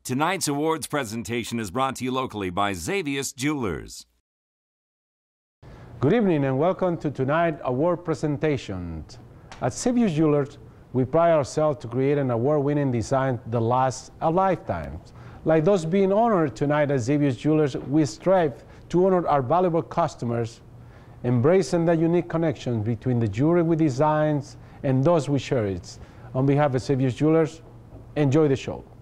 Tonight's awards presentation is brought to you locally by Zavius Jewelers. Good evening and welcome to tonight's award presentation. At Zavius Jewelers, we pride ourselves to create an award-winning design that lasts a lifetime. Like those being honored tonight at Zavius Jewelers, we strive to honor our valuable customers, embracing the unique connection between the jewelry we design and those we cherish. On behalf of Zavius Jewelers, enjoy the show.